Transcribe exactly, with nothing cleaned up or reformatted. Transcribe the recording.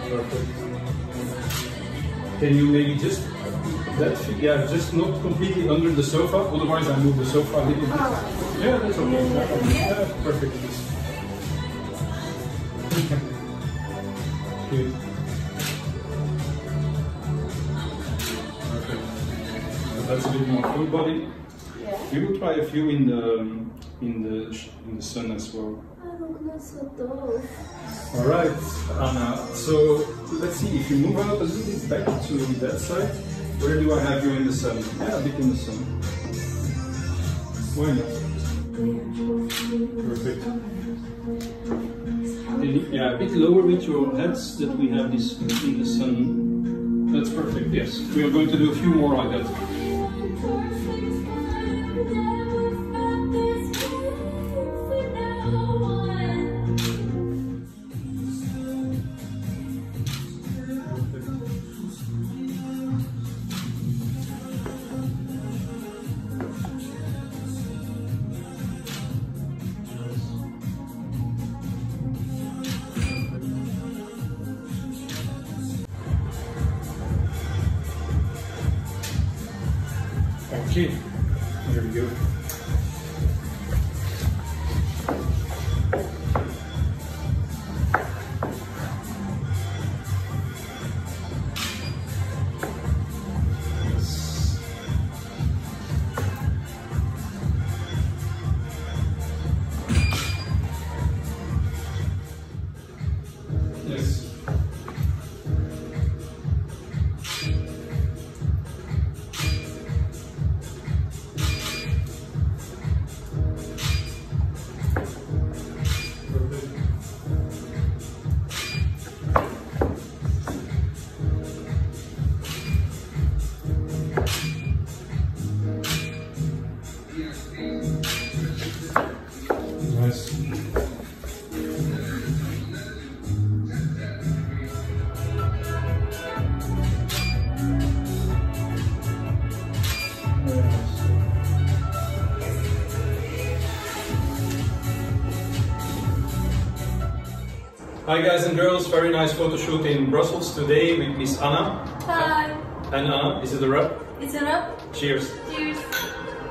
Perfect. Can you maybe just that yeah, just not completely under the sofa, otherwise I move the sofa a little bit. Oh. Yeah, that's okay. Yeah. Yeah, perfect. Good. Perfect. So that's a bit more full body. Yeah. We will try a few in the in the in the sun as well. All right, Anna. So let's see if you move out a little bit back to that side. Where do I have you in the sun? Yeah, a bit in the sun. Why not? Perfect. Yeah, a bit lower with your heads that we have this in the sun. That's perfect. Yes, we are going to do a few more like that. Okay, there we go. Yes. Nice. Hi guys and girls, very nice photo shoot in Brussels today with Miss Anna. Hi. And Anna, is it a wrap? It's a wrap. Cheers. Cheers.